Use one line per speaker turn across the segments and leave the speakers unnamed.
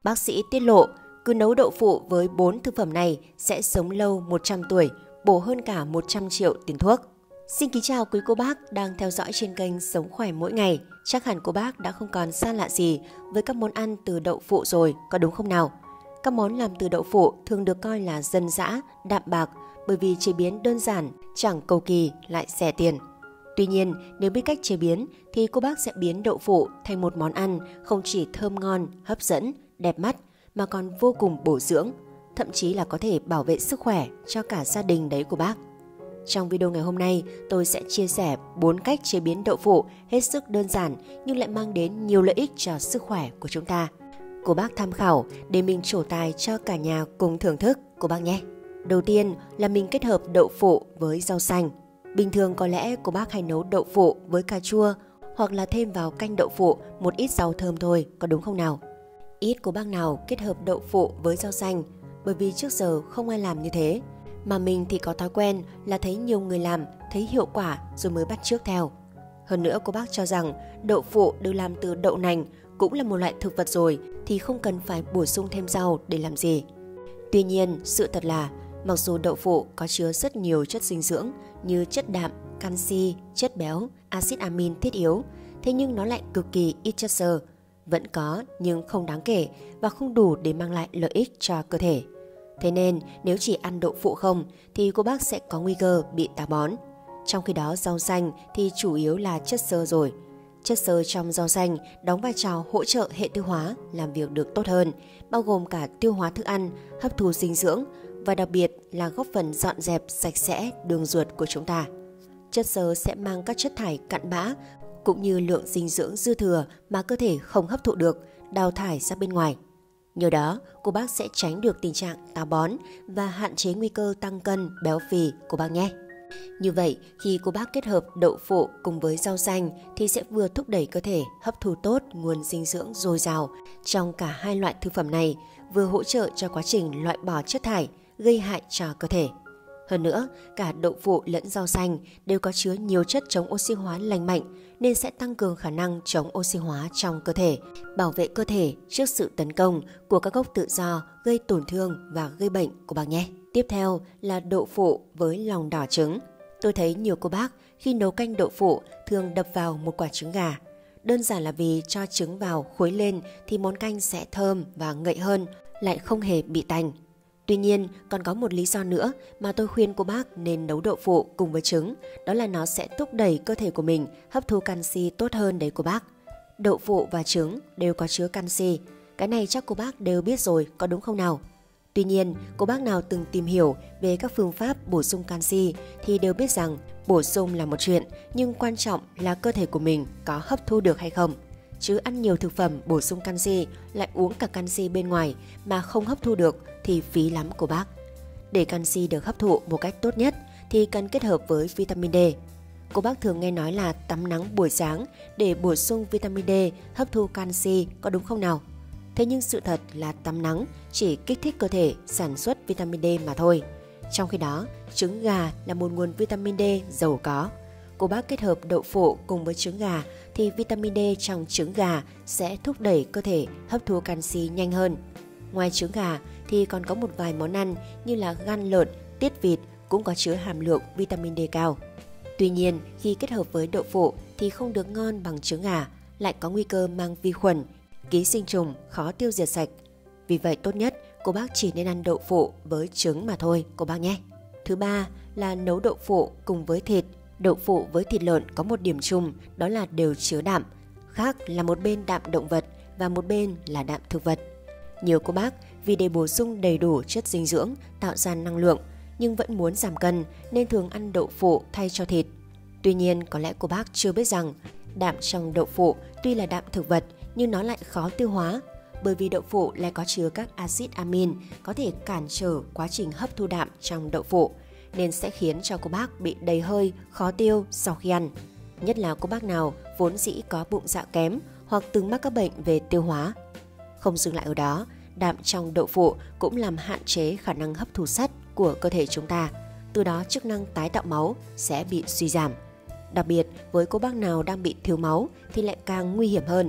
Bác sĩ tiết lộ, cứ nấu đậu phụ với 4 thực phẩm này sẽ sống lâu 100 tuổi, bổ hơn cả 100 triệu tiền thuốc. Xin kính chào quý cô bác đang theo dõi trên kênh Sống Khỏe Mỗi Ngày. Chắc hẳn cô bác đã không còn xa lạ gì với các món ăn từ đậu phụ rồi, có đúng không nào? Các món làm từ đậu phụ thường được coi là dân dã, đạm bạc bởi vì chế biến đơn giản, chẳng cầu kỳ lại rẻ tiền. Tuy nhiên, nếu biết cách chế biến thì cô bác sẽ biến đậu phụ thành một món ăn không chỉ thơm ngon, hấp dẫn, đẹp mắt mà còn vô cùng bổ dưỡng, thậm chí là có thể bảo vệ sức khỏe cho cả gia đình đấy của bác. Trong video ngày hôm nay, tôi sẽ chia sẻ 4 cách chế biến đậu phụ hết sức đơn giản nhưng lại mang đến nhiều lợi ích cho sức khỏe của chúng ta. Cô bác tham khảo để mình trổ tài cho cả nhà cùng thưởng thức cô bác nhé. Đầu tiên là mình kết hợp đậu phụ với rau xanh. Bình thường có lẽ cô bác hay nấu đậu phụ với cà chua hoặc là thêm vào canh đậu phụ một ít rau thơm thôi, có đúng không nào? Ít cô bác nào kết hợp đậu phụ với rau xanh bởi vì trước giờ không ai làm như thế. Mà mình thì có thói quen là thấy nhiều người làm, thấy hiệu quả rồi mới bắt chước theo. Hơn nữa cô bác cho rằng đậu phụ được làm từ đậu nành cũng là một loại thực vật rồi thì không cần phải bổ sung thêm rau để làm gì. Tuy nhiên, sự thật là mặc dù đậu phụ có chứa rất nhiều chất dinh dưỡng như chất đạm, canxi, chất béo, axit amin thiết yếu, thế nhưng nó lại cực kỳ ít chất xơ. Vẫn có nhưng không đáng kể và không đủ để mang lại lợi ích cho cơ thể. Thế nên nếu chỉ ăn đậu phụ không thì cô bác sẽ có nguy cơ bị táo bón. Trong khi đó rau xanh thì chủ yếu là chất xơ rồi. Chất xơ trong rau xanh đóng vai trò hỗ trợ hệ tiêu hóa làm việc được tốt hơn, bao gồm cả tiêu hóa thức ăn, hấp thu dinh dưỡng và đặc biệt là góp phần dọn dẹp sạch sẽ đường ruột của chúng ta. Chất xơ sẽ mang các chất thải cặn bã cũng như lượng dinh dưỡng dư thừa mà cơ thể không hấp thụ được, đào thải ra bên ngoài. Nhờ đó, cô bác sẽ tránh được tình trạng táo bón và hạn chế nguy cơ tăng cân, béo phì của bác nhé. Như vậy, khi cô bác kết hợp đậu phụ cùng với rau xanh thì sẽ vừa thúc đẩy cơ thể hấp thu tốt nguồn dinh dưỡng dồi dào trong cả hai loại thực phẩm này, vừa hỗ trợ cho quá trình loại bỏ chất thải gây hại cho cơ thể. Hơn nữa, cả đậu phụ lẫn rau xanh đều có chứa nhiều chất chống oxy hóa lành mạnh nên sẽ tăng cường khả năng chống oxy hóa trong cơ thể, bảo vệ cơ thể trước sự tấn công của các gốc tự do gây tổn thương và gây bệnh của bác nhé. Tiếp theo là đậu phụ với lòng đỏ trứng. Tôi thấy nhiều cô bác khi nấu canh đậu phụ thường đập vào một quả trứng gà. Đơn giản là vì cho trứng vào khuấy lên thì món canh sẽ thơm và ngậy hơn, lại không hề bị tanh. Tuy nhiên, còn có một lý do nữa mà tôi khuyên cô bác nên nấu đậu phụ cùng với trứng, đó là nó sẽ thúc đẩy cơ thể của mình hấp thu canxi tốt hơn đấy cô bác. Đậu phụ và trứng đều có chứa canxi, cái này chắc cô bác đều biết rồi, có đúng không nào? Tuy nhiên, cô bác nào từng tìm hiểu về các phương pháp bổ sung canxi thì đều biết rằng bổ sung là một chuyện, nhưng quan trọng là cơ thể của mình có hấp thu được hay không. Chứ ăn nhiều thực phẩm bổ sung canxi lại uống cả canxi bên ngoài mà không hấp thu được thì phí lắm cô bác. Để canxi được hấp thụ một cách tốt nhất thì cần kết hợp với vitamin D. Cô bác thường nghe nói là tắm nắng buổi sáng để bổ sung vitamin D hấp thu canxi, có đúng không nào? Thế nhưng sự thật là tắm nắng chỉ kích thích cơ thể sản xuất vitamin D mà thôi. Trong khi đó, trứng gà là một nguồn vitamin D giàu có. Cô bác kết hợp đậu phụ cùng với trứng gà thì vitamin D trong trứng gà sẽ thúc đẩy cơ thể hấp thu canxi nhanh hơn. Ngoài trứng gà thì còn có một vài món ăn như là gan lợn, tiết vịt cũng có chứa hàm lượng vitamin D cao. Tuy nhiên, khi kết hợp với đậu phụ thì không được ngon bằng trứng gà, lại có nguy cơ mang vi khuẩn, ký sinh trùng khó tiêu diệt sạch. Vì vậy tốt nhất cô bác chỉ nên ăn đậu phụ với trứng mà thôi cô bác nhé. Thứ ba là nấu đậu phụ cùng với thịt. Đậu phụ với thịt lợn có một điểm chung, đó là đều chứa đạm, khác là một bên đạm động vật và một bên là đạm thực vật. Nhiều cô bác vì để bổ sung đầy đủ chất dinh dưỡng, tạo ra năng lượng nhưng vẫn muốn giảm cân nên thường ăn đậu phụ thay cho thịt. Tuy nhiên có lẽ cô bác chưa biết rằng đạm trong đậu phụ tuy là đạm thực vật nhưng nó lại khó tiêu hóa, bởi vì đậu phụ lại có chứa các axit amin có thể cản trở quá trình hấp thu đạm trong đậu phụ, nên sẽ khiến cho cô bác bị đầy hơi, khó tiêu sau khi ăn. Nhất là cô bác nào vốn dĩ có bụng dạ kém hoặc từng mắc các bệnh về tiêu hóa. Không dừng lại ở đó, đạm trong đậu phụ cũng làm hạn chế khả năng hấp thụ sắt của cơ thể chúng ta, từ đó chức năng tái tạo máu sẽ bị suy giảm. Đặc biệt với cô bác nào đang bị thiếu máu thì lại càng nguy hiểm hơn.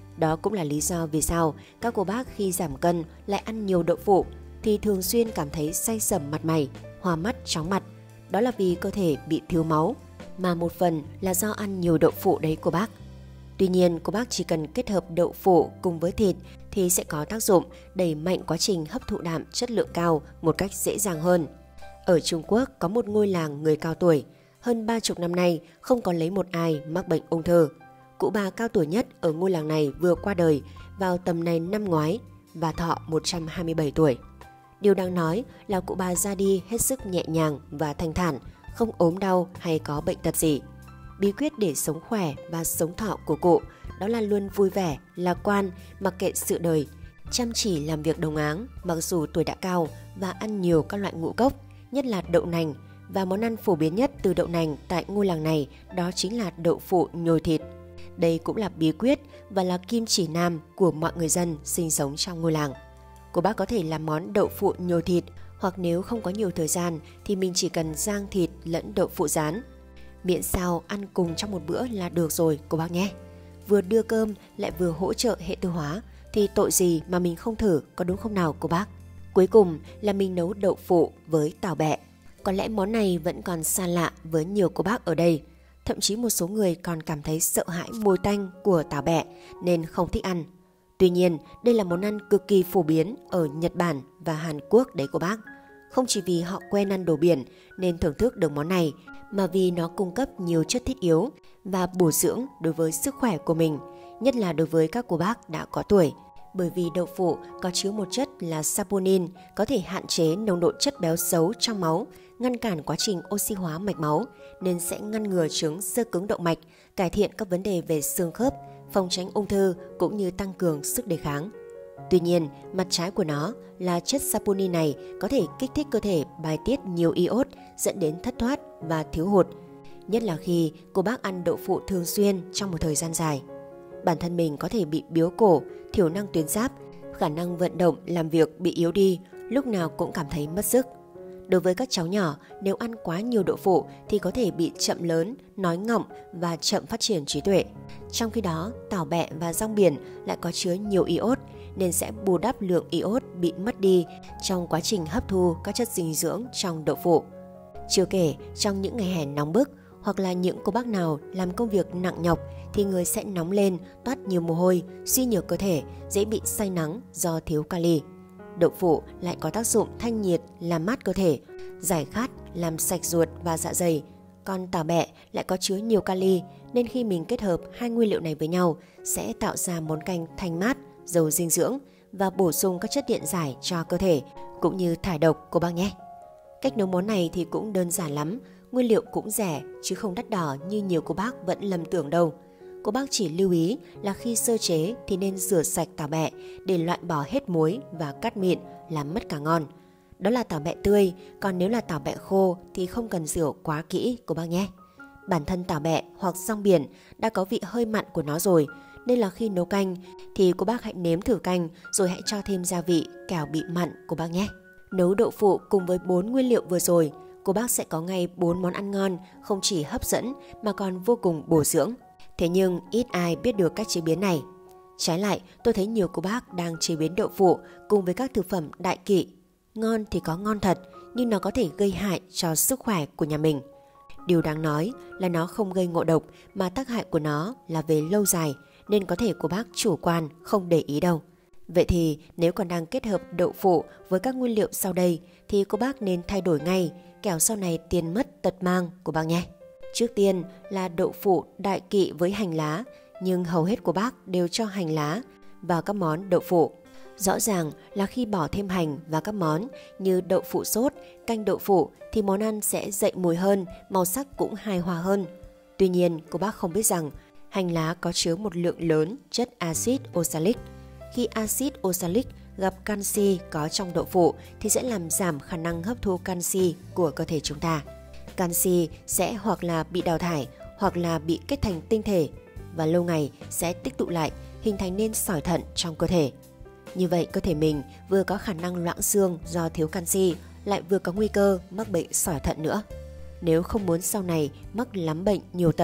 Đó cũng là lý do vì sao các cô bác khi giảm cân lại ăn nhiều đậu phụ thì thường xuyên cảm thấy say sẩm mặt mày, hoa mắt, chóng mặt. Đó là vì cơ thể bị thiếu máu, mà một phần là do ăn nhiều đậu phụ đấy cô bác. Tuy nhiên, cô bác chỉ cần kết hợp đậu phụ cùng với thịt thì sẽ có tác dụng đẩy mạnh quá trình hấp thụ đạm chất lượng cao một cách dễ dàng hơn. Ở Trung Quốc có một ngôi làng người cao tuổi, hơn 30 năm nay không có lấy một ai mắc bệnh ung thư. Cụ bà cao tuổi nhất ở ngôi làng này vừa qua đời vào tầm này năm ngoái và thọ 127 tuổi. Điều đáng nói là cụ bà ra đi hết sức nhẹ nhàng và thanh thản, không ốm đau hay có bệnh tật gì. Bí quyết để sống khỏe và sống thọ của cụ đó là luôn vui vẻ, lạc quan, mặc kệ sự đời, chăm chỉ làm việc đồng áng mặc dù tuổi đã cao và ăn nhiều các loại ngũ cốc, nhất là đậu nành, và món ăn phổ biến nhất từ đậu nành tại ngôi làng này đó chính là đậu phụ nhồi thịt. Đây cũng là bí quyết và là kim chỉ nam của mọi người dân sinh sống trong ngôi làng. Cô bác có thể làm món đậu phụ nhồi thịt, hoặc nếu không có nhiều thời gian thì mình chỉ cần rang thịt lẫn đậu phụ rán. Miễn sao ăn cùng trong một bữa là được rồi cô bác nhé. Vừa đưa cơm lại vừa hỗ trợ hệ tiêu hóa thì tội gì mà mình không thử, có đúng không nào cô bác? Cuối cùng là mình nấu đậu phụ với tảo bẹ. Có lẽ món này vẫn còn xa lạ với nhiều cô bác ở đây. Thậm chí một số người còn cảm thấy sợ hãi mùi tanh của tảo bẹ nên không thích ăn. Tuy nhiên, đây là món ăn cực kỳ phổ biến ở Nhật Bản và Hàn Quốc đấy cô bác. Không chỉ vì họ quen ăn đồ biển nên thưởng thức được món này, mà vì nó cung cấp nhiều chất thiết yếu và bổ dưỡng đối với sức khỏe của mình, nhất là đối với các cô bác đã có tuổi. Bởi vì đậu phụ có chứa một chất là saponin, có thể hạn chế nồng độ chất béo xấu trong máu, ngăn cản quá trình oxy hóa mạch máu, nên sẽ ngăn ngừa chứng xơ cứng động mạch, cải thiện các vấn đề về xương khớp, phòng tránh ung thư cũng như tăng cường sức đề kháng. Tuy nhiên, mặt trái của nó là chất saponin này có thể kích thích cơ thể bài tiết nhiều iốt, dẫn đến thất thoát và thiếu hụt, nhất là khi cô bác ăn đậu phụ thường xuyên trong một thời gian dài. Bản thân mình có thể bị biếu cổ, thiểu năng tuyến giáp, khả năng vận động, làm việc bị yếu đi, lúc nào cũng cảm thấy mất sức. Đối với các cháu nhỏ, nếu ăn quá nhiều đậu phụ thì có thể bị chậm lớn, nói ngọng và chậm phát triển trí tuệ. Trong khi đó, tảo bẹ và rong biển lại có chứa nhiều iốt nên sẽ bù đắp lượng iốt bị mất đi trong quá trình hấp thu các chất dinh dưỡng trong đậu phụ. Chưa kể, trong những ngày hè nóng bức hoặc là những cô bác nào làm công việc nặng nhọc thì người sẽ nóng lên, toát nhiều mồ hôi, suy nhược cơ thể, dễ bị say nắng do thiếu kali. Đậu phụ lại có tác dụng thanh nhiệt, làm mát cơ thể, giải khát, làm sạch ruột và dạ dày. Còn tảo bẹ lại có chứa nhiều kali nên khi mình kết hợp hai nguyên liệu này với nhau sẽ tạo ra món canh thanh mát, giàu dinh dưỡng và bổ sung các chất điện giải cho cơ thể cũng như thải độc cô bác nhé. Cách nấu món này thì cũng đơn giản lắm, nguyên liệu cũng rẻ chứ không đắt đỏ như nhiều cô bác vẫn lầm tưởng đâu. Cô bác chỉ lưu ý là khi sơ chế thì nên rửa sạch tảo bẹ để loại bỏ hết muối và cắt mịn làm mất cả ngon. Đó là tảo bẹ tươi, còn nếu là tảo bẹ khô thì không cần rửa quá kỹ cô bác nhé. Bản thân tảo bẹ hoặc rong biển đã có vị hơi mặn của nó rồi, nên là khi nấu canh thì cô bác hãy nếm thử canh rồi hãy cho thêm gia vị kẻo bị mặn cô bác nhé. Nấu đậu phụ cùng với 4 nguyên liệu vừa rồi, cô bác sẽ có ngay 4 món ăn ngon, không chỉ hấp dẫn mà còn vô cùng bổ dưỡng. Thế nhưng ít ai biết được cách chế biến này. Trái lại, tôi thấy nhiều cô bác đang chế biến đậu phụ cùng với các thực phẩm đại kỵ. Ngon thì có ngon thật, nhưng nó có thể gây hại cho sức khỏe của nhà mình. Điều đáng nói là nó không gây ngộ độc mà tác hại của nó là về lâu dài, nên có thể cô bác chủ quan không để ý đâu. Vậy thì nếu còn đang kết hợp đậu phụ với các nguyên liệu sau đây thì cô bác nên thay đổi ngay, kẻo sau này tiền mất tật mang của bác nhé. Trước tiên là đậu phụ đại kỵ với hành lá, nhưng hầu hết của bác đều cho hành lá vào các món đậu phụ. Rõ ràng là khi bỏ thêm hành vào các món như đậu phụ sốt, canh đậu phụ thì món ăn sẽ dậy mùi hơn, màu sắc cũng hài hòa hơn. Tuy nhiên, cô bác không biết rằng hành lá có chứa một lượng lớn chất axit oxalic. Khi axit oxalic gặp canxi có trong đậu phụ thì sẽ làm giảm khả năng hấp thu canxi của cơ thể chúng ta. Canxi sẽ hoặc là bị đào thải hoặc là bị kết thành tinh thể và lâu ngày sẽ tích tụ lại, hình thành nên sỏi thận trong cơ thể. Như vậy cơ thể mình vừa có khả năng loãng xương do thiếu canxi, lại vừa có nguy cơ mắc bệnh sỏi thận nữa. Nếu không muốn sau này mắc lắm bệnh nhiều tật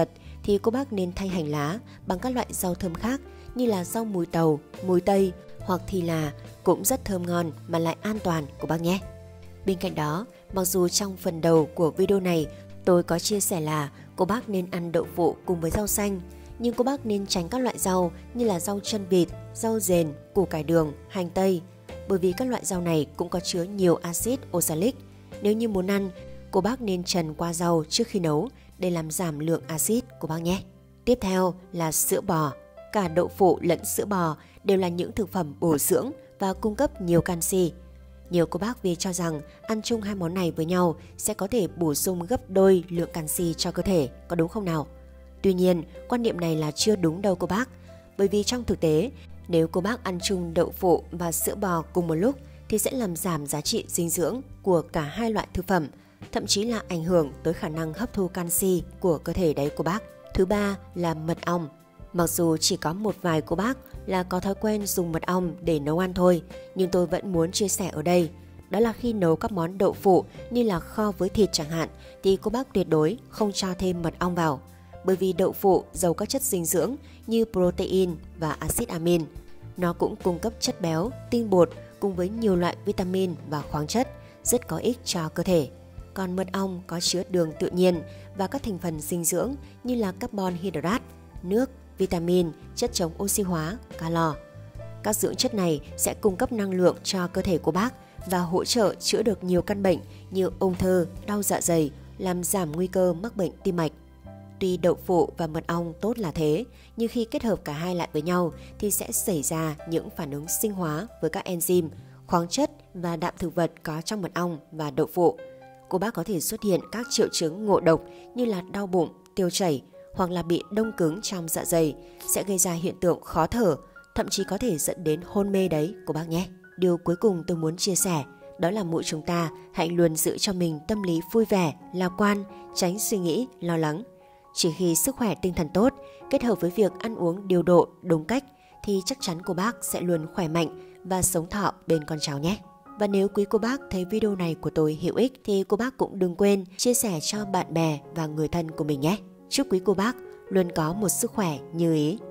thì cô bác nên thay hành lá bằng các loại rau thơm khác như là rau mùi tàu, mùi tây hoặc thì là cũng rất thơm ngon mà lại an toàn cô bác nhé. Bên cạnh đó, mặc dù trong phần đầu của video này tôi có chia sẻ là cô bác nên ăn đậu phụ cùng với rau xanh, nhưng cô bác nên tránh các loại rau như là rau chân vịt, rau dền, củ cải đường, hành tây, bởi vì các loại rau này cũng có chứa nhiều axit oxalic. Nếu như muốn ăn, cô bác nên trần qua rau trước khi nấu để làm giảm lượng axit cô bác nhé. Tiếp theo là sữa bò. Cả đậu phụ lẫn sữa bò đều là những thực phẩm bổ dưỡng và cung cấp nhiều canxi. Nhiều cô bác vì cho rằng ăn chung hai món này với nhau sẽ có thể bổ sung gấp đôi lượng canxi cho cơ thể, có đúng không nào? Tuy nhiên, quan niệm này là chưa đúng đâu cô bác. Bởi vì trong thực tế, nếu cô bác ăn chung đậu phụ và sữa bò cùng một lúc thì sẽ làm giảm giá trị dinh dưỡng của cả hai loại thực phẩm, thậm chí là ảnh hưởng tới khả năng hấp thu canxi của cơ thể đấy cô bác. Thứ ba là mật ong. Mặc dù chỉ có một vài cô bác là có thói quen dùng mật ong để nấu ăn thôi, nhưng tôi vẫn muốn chia sẻ ở đây. Đó là khi nấu các món đậu phụ như là kho với thịt chẳng hạn thì cô bác tuyệt đối không cho thêm mật ong vào. Bởi vì đậu phụ giàu các chất dinh dưỡng như protein và axit amin. Nó cũng cung cấp chất béo, tinh bột cùng với nhiều loại vitamin và khoáng chất rất có ích cho cơ thể. Còn mật ong có chứa đường tự nhiên và các thành phần dinh dưỡng như là carbon hydrate, nước, vitamin, chất chống oxy hóa, calo. Các dưỡng chất này sẽ cung cấp năng lượng cho cơ thể của bác và hỗ trợ chữa được nhiều căn bệnh như ung thư, đau dạ dày, làm giảm nguy cơ mắc bệnh tim mạch. Tuy đậu phụ và mật ong tốt là thế, nhưng khi kết hợp cả hai lại với nhau thì sẽ xảy ra những phản ứng sinh hóa với các enzyme, khoáng chất và đạm thực vật có trong mật ong và đậu phụ. Cô bác có thể xuất hiện các triệu chứng ngộ độc như là đau bụng, tiêu chảy hoặc là bị đông cứng trong dạ dày, sẽ gây ra hiện tượng khó thở, thậm chí có thể dẫn đến hôn mê đấy cô bác nhé. Điều cuối cùng tôi muốn chia sẻ đó là mỗi chúng ta hãy luôn giữ cho mình tâm lý vui vẻ, lạc quan, tránh suy nghĩ, lo lắng. Chỉ khi sức khỏe tinh thần tốt, kết hợp với việc ăn uống điều độ, đúng cách thì chắc chắn cô bác sẽ luôn khỏe mạnh và sống thọ bên con cháu nhé. Và nếu quý cô bác thấy video này của tôi hữu ích thì cô bác cũng đừng quên chia sẻ cho bạn bè và người thân của mình nhé. Chúc quý cô bác luôn có một sức khỏe như ý.